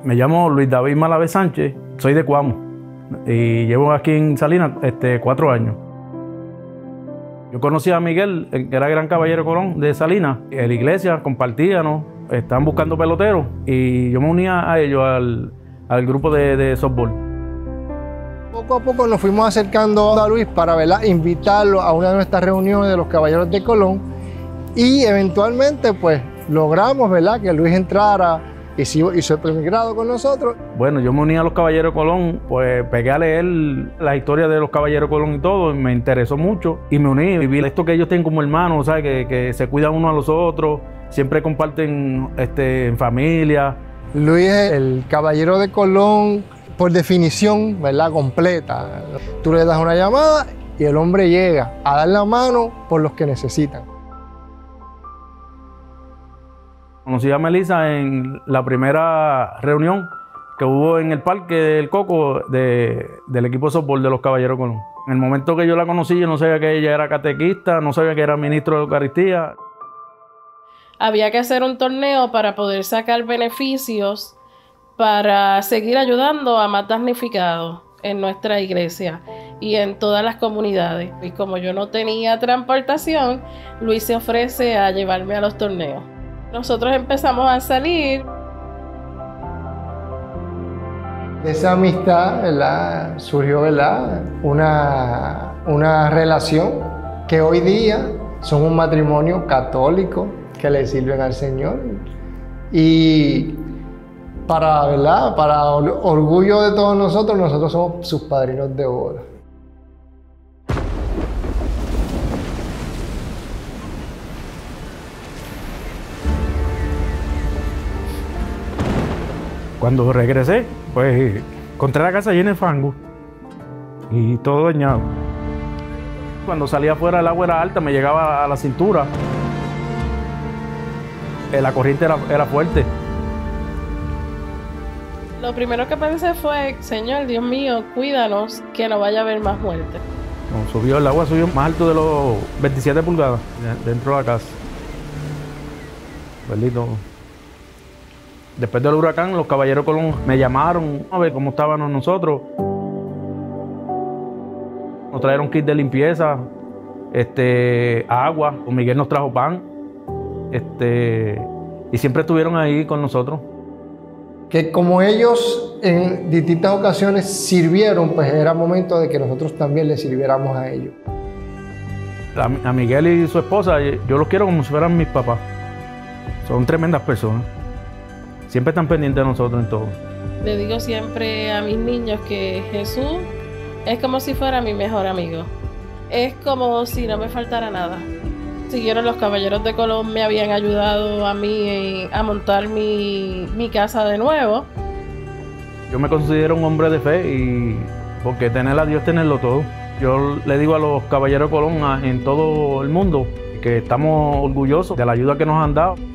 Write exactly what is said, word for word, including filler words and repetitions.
Me llamo Luis David Malavé Sánchez, soy de Cuamo y llevo aquí en Salinas este, cuatro años. Yo conocí a Miguel, que era Gran Caballero Colón de Salinas, en la iglesia, compartíamos, estaban buscando peloteros y yo me unía a ellos al, al grupo de, de softball. Poco a poco nos fuimos acercando a Luis para, ¿verdad?, invitarlo a una de nuestras reuniones de los Caballeros de Colón y eventualmente pues logramos, ¿verdad?, que Luis entrara y hizo el primer grado con nosotros. Bueno, yo me uní a los Caballeros Colón, pues pegué a leer la historia de los Caballeros Colón y todo, y me interesó mucho y me uní, viví esto que ellos tienen como hermanos, ¿sabes? Que, que se cuidan unos a los otros, siempre comparten este, en familia. Luis es el Caballero de Colón por definición, ¿verdad?, completa. Tú le das una llamada y el hombre llega a dar la mano por los que necesitan. Conocí a Melissa en la primera reunión que hubo en el Parque del Coco de, del equipo de softball de los Caballeros Colón. En el momento que yo la conocí, yo no sabía que ella era catequista, no sabía que era ministro de Eucaristía. Había que hacer un torneo para poder sacar beneficios para seguir ayudando a más damnificados en nuestra iglesia y en todas las comunidades. Y como yo no tenía transportación, Luis se ofrece a llevarme a los torneos. Nosotros empezamos a salir. De esa amistad, ¿verdad?, surgió, ¿verdad?, una, una relación que hoy día son un matrimonio católico que le sirven al Señor. Y para, ¿verdad?, para orgullo de todos nosotros, nosotros somos sus padrinos de boda. Cuando regresé, pues encontré la casa llena de fango y todo dañado. Cuando salía afuera el agua era alta, me llegaba a la cintura. La corriente era, era fuerte. Lo primero que pensé fue, Señor, Dios mío, cuídanos, que no vaya a haber más muerte. No, subió, el agua subió más alto de los veintisiete pulgadas dentro de la casa. Bendito. Después del huracán, los Caballeros Colón me llamaron a ver cómo estábamos nosotros. Nos trajeron kit de limpieza, este, agua. Con Miguel nos trajo pan. Este, y siempre estuvieron ahí con nosotros. Que como ellos en distintas ocasiones sirvieron, pues era momento de que nosotros también les sirviéramos a ellos. A, a Miguel y su esposa, yo los quiero como si fueran mis papás. Son tremendas personas. Siempre están pendientes de nosotros en todo. Le digo siempre a mis niños que Jesús es como si fuera mi mejor amigo. Es como si no me faltara nada. Siguieron los Caballeros de Colón, me habían ayudado a mí a montar mi, mi casa de nuevo. Yo me considero un hombre de fe y porque tener a Dios es tenerlo todo. Yo le digo a los Caballeros de Colón en todo el mundo que estamos orgullosos de la ayuda que nos han dado.